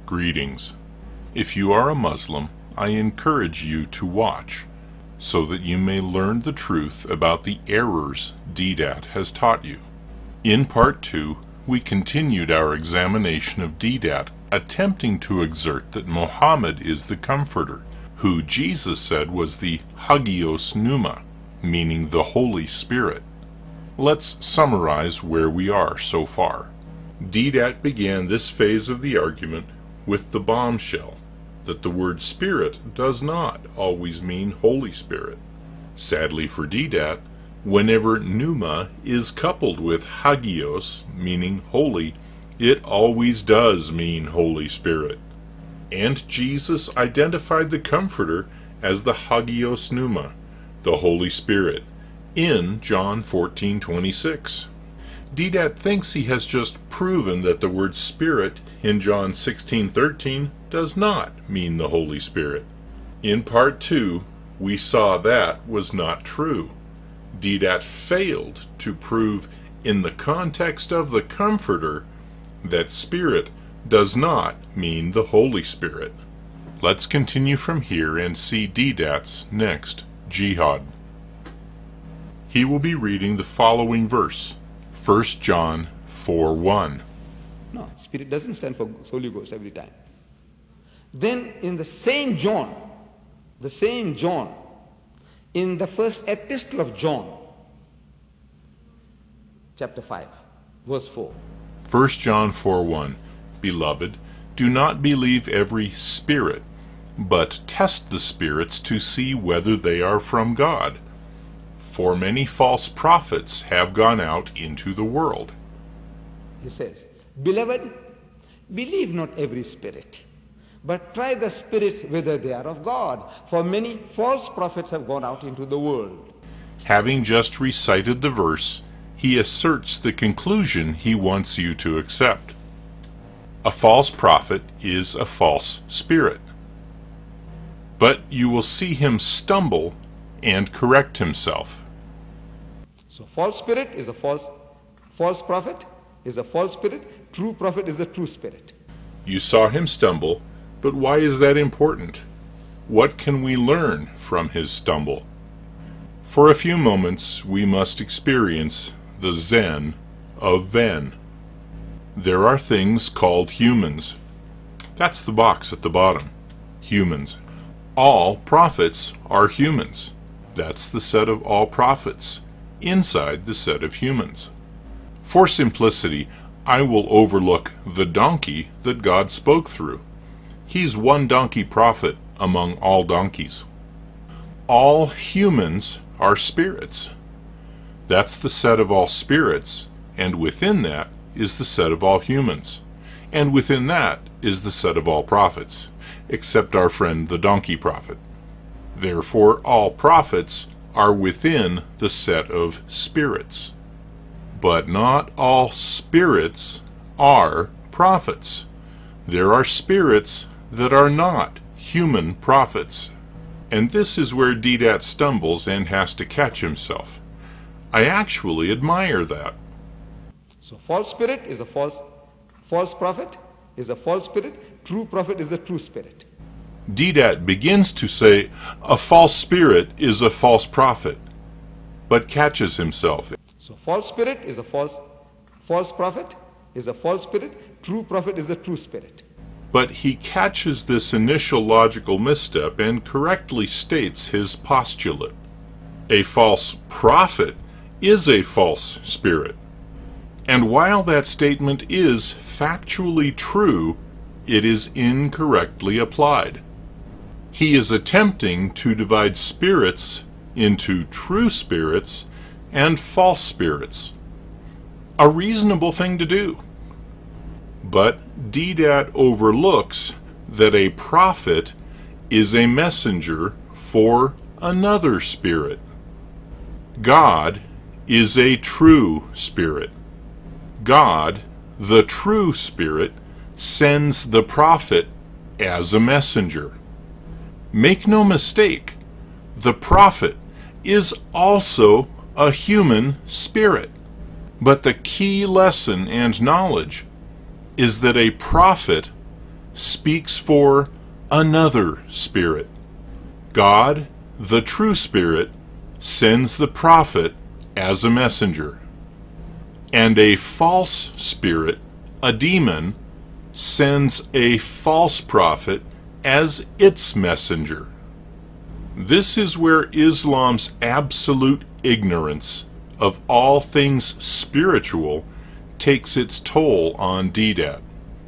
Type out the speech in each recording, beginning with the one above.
Greetings. If you are a Muslim, I encourage you to watch, so that you may learn the truth about the errors DDAT has taught you. In Part 2, we continued our examination of DDAT, attempting to exert that Muhammad is the Comforter, who Jesus said was the Hagios Pneuma, meaning the Holy Spirit. Let's summarize where we are so far. DDAT began this phase of the argument with the bombshell that the word Spirit does not always mean Holy Spirit. Sadly for DDAT, whenever pneuma is coupled with hagios, meaning holy, it always does mean Holy Spirit. And Jesus identified the Comforter as the Hagios Pneuma, the Holy Spirit, in John 14:26. DDAT thinks he has just proven that the word Spirit in John 16:13 does not mean the Holy Spirit. In Part 2, we saw that was not true. DDAT failed to prove in the context of the Comforter that Spirit does not mean the Holy Spirit. Let's continue from here and see DDAT's next jihad. He will be reading the following verse, 1 John 4:1. No, Spirit doesn't stand for Holy Ghost every time. Then in the same John, in the first epistle of John, chapter 5, verse 4. 1 John 4:1. Beloved, do not believe every spirit, but test the spirits to see whether they are from God. For many false prophets have gone out into the world. He says, Beloved, believe not every spirit, but try the spirits whether they are of God. For many false prophets have gone out into the world. Having just recited the verse, he asserts the conclusion he wants you to accept. A false prophet is a false spirit. But you will see him stumble and correct himself. So false spirit is a false prophet is a false spirit, true prophet is a true spirit. You saw him stumble, but why is that important? What can we learn from his stumble? For a few moments we must experience the Zen of Ven. There are things called humans. That's the box at the bottom. Humans. All prophets are humans. That's the set of all prophets, inside the set of humans. For simplicity, I will overlook the donkey that God spoke through. He's one donkey prophet among all donkeys. All humans are spirits. That's the set of all spirits, and within that is the set of all humans. And within that is the set of all prophets, except our friend the donkey prophet. Therefore, all prophets are within the set of spirits. But not all spirits are prophets. There are spirits that are not human prophets. And this is where DDAT stumbles and has to catch himself. I actually admire that. So false spirit is a false prophet is a false spirit, true prophet is a true spirit. DDAT begins to say a false spirit is a false prophet, but catches himself. So false spirit is a false prophet is a false spirit, true prophet is a true spirit. But he catches this initial logical misstep and correctly states his postulate. A false prophet is a false spirit. And while that statement is factually true, it is incorrectly applied. He is attempting to divide spirits into true spirits and false spirits. A reasonable thing to do. But DDAT overlooks that a prophet is a messenger for another spirit. God is a true spirit. God, the true spirit, sends the prophet as a messenger. Make no mistake, the prophet is also a human spirit. But the key lesson and knowledge is that a prophet speaks for another spirit. God, the true Spirit, sends the prophet as a messenger. And a false spirit, a demon, sends a false prophet as its messenger. This is where Islam's absolute ignorance of all things spiritual takes its toll on Deedat.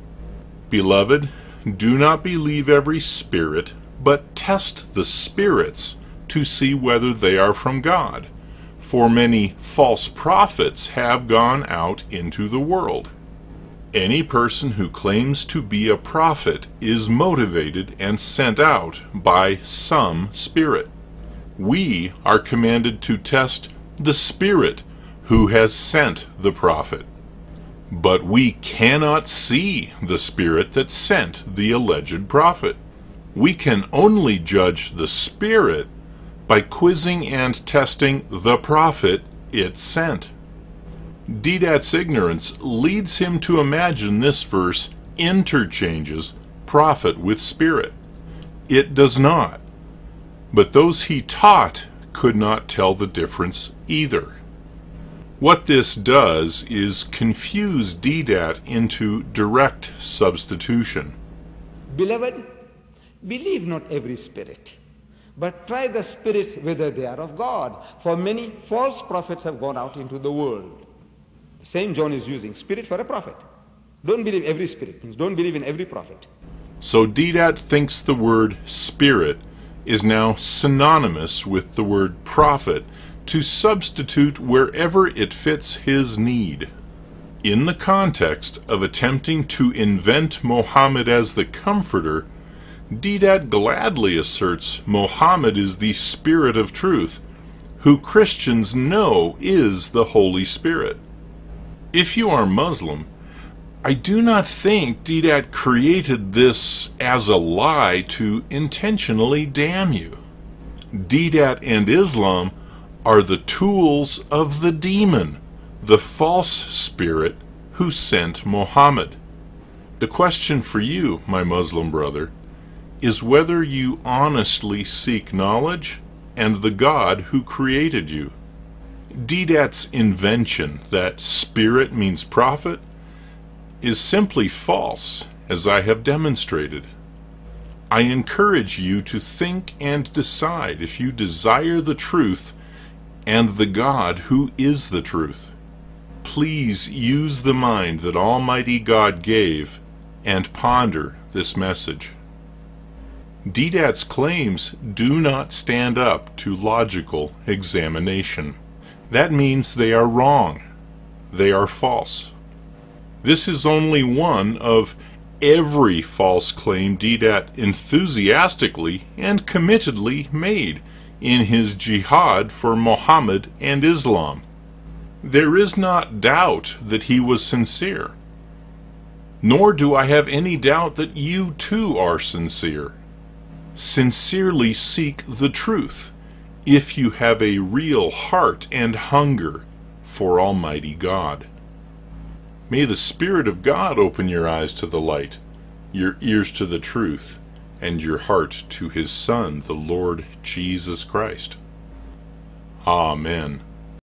Beloved, do not believe every spirit, but test the spirits to see whether they are from God, for many false prophets have gone out into the world. Any person who claims to be a prophet is motivated and sent out by some spirit. We are commanded to test the spirit who has sent the prophet. But we cannot see the spirit that sent the alleged prophet. We can only judge the spirit by quizzing and testing the prophet it sent. Deedat's ignorance leads him to imagine this verse interchanges prophet with spirit. It does not. But those he taught could not tell the difference either. What this does is confuse Deedat into direct substitution. Beloved, believe not every spirit, but try the spirits whether they are of God, for many false prophets have gone out into the world. St. John is using spirit for a prophet. Don't believe every spirit, means don't believe in every prophet. So Deedat thinks the word spirit is now synonymous with the word prophet to substitute wherever it fits his need. In the context of attempting to invent Mohammed as the comforter, Deedat gladly asserts Mohammed is the Spirit of truth, who Christians know is the Holy Spirit. If you are Muslim, I do not think Deedat created this as a lie to intentionally damn you. Deedat and Islam are the tools of the demon, the false spirit who sent Mohammed. The question for you, my Muslim brother, is whether you honestly seek knowledge and the God who created you. Deedat's invention that spirit means prophet is simply false, as I have demonstrated. I encourage you to think and decide if you desire the truth and the God who is the truth. Please use the mind that Almighty God gave and ponder this message. Deedat's claims do not stand up to logical examination. That means they are wrong. They are false. This is only one of every false claim Deedat enthusiastically and committedly made in his jihad for Muhammad and Islam. There is not doubt that he was sincere. Nor do I have any doubt that you too are sincere. Sincerely seek the truth if you have a real heart and hunger for Almighty God. May the Spirit of God open your eyes to the light, your ears to the truth, and your heart to His Son, the Lord Jesus Christ. Amen.